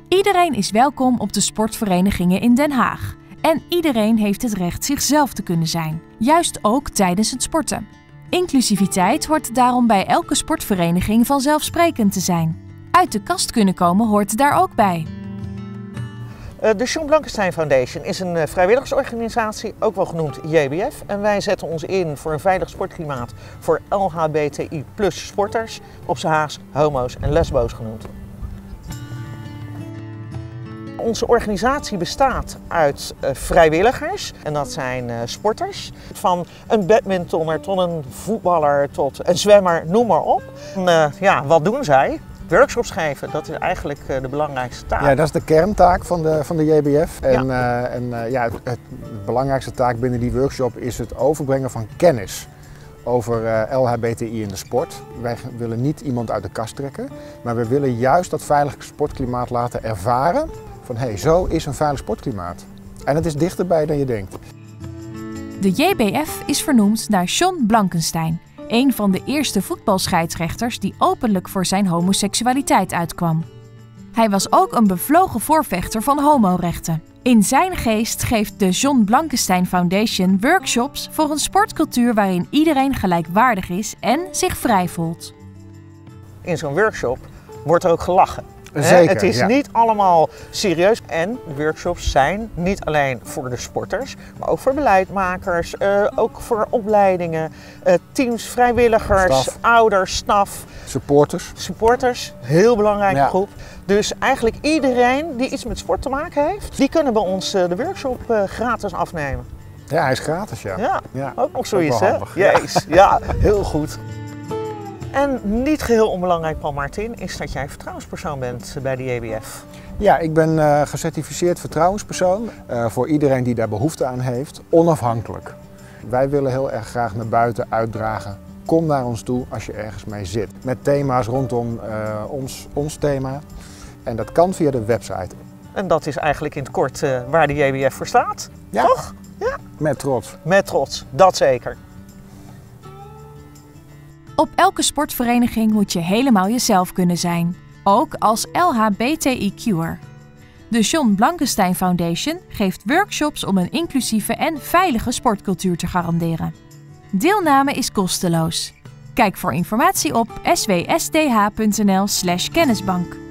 Iedereen is welkom op de sportverenigingen in Den Haag. En iedereen heeft het recht zichzelf te kunnen zijn, juist ook tijdens het sporten. Inclusiviteit hoort daarom bij elke sportvereniging vanzelfsprekend te zijn. Uit de kast kunnen komen hoort daar ook bij. De John Blankenstein Foundation is een vrijwilligersorganisatie, ook wel genoemd JBF. En wij zetten ons in voor een veilig sportklimaat voor LHBTI+ sporters, op z'n Haags homo's en lesbo's genoemd. Onze organisatie bestaat uit vrijwilligers en dat zijn sporters. Van een badmintonner tot een voetballer tot een zwemmer, noem maar op. Wat doen zij? Workshops geven, dat is eigenlijk de belangrijkste taak. Ja, dat is de kerntaak van de JBF. Het belangrijkste taak binnen die workshop is het overbrengen van kennis over LHBTI in de sport. Wij willen niet iemand uit de kast trekken, maar we willen juist dat veilige sportklimaat laten ervaren. Van zo is een veilig sportklimaat. En het is dichterbij dan je denkt. De JBF is vernoemd naar John Blankenstein, een van de eerste voetbalscheidsrechters die openlijk voor zijn homoseksualiteit uitkwam. Hij was ook een bevlogen voorvechter van homorechten. In zijn geest geeft de John Blankenstein Foundation workshops voor een sportcultuur waarin iedereen gelijkwaardig is en zich vrij voelt. In zo'n workshop wordt er ook gelachen. Zeker, het is niet allemaal serieus. En de workshops zijn niet alleen voor de sporters, maar ook voor beleidmakers, ook voor opleidingen, teams, vrijwilligers, staf. Ouders, staf. Supporters, heel belangrijke groep. Dus eigenlijk iedereen die iets met sport te maken heeft, die kunnen bij ons de workshop gratis afnemen. Ja, hij is gratis, ja. Ja. Ook nog zoiets, hè? Handig. Jezus, ja, heel goed. En niet geheel onbelangrijk, Paul Martin, is dat jij vertrouwenspersoon bent bij de JBF. Ja, ik ben gecertificeerd vertrouwenspersoon voor iedereen die daar behoefte aan heeft, onafhankelijk. Wij willen heel erg graag naar buiten uitdragen. Kom naar ons toe als je ergens mee zit. Met thema's rondom ons thema. En dat kan via de website. En dat is eigenlijk in het kort waar de JBF voor staat, toch? Ja. Met trots. Met trots, dat zeker. Op elke sportvereniging moet je helemaal jezelf kunnen zijn, ook als LHBTIQ'er. De John Blankenstein Foundation geeft workshops om een inclusieve en veilige sportcultuur te garanderen. Deelname is kosteloos. Kijk voor informatie op swsdh.nl/kennisbank.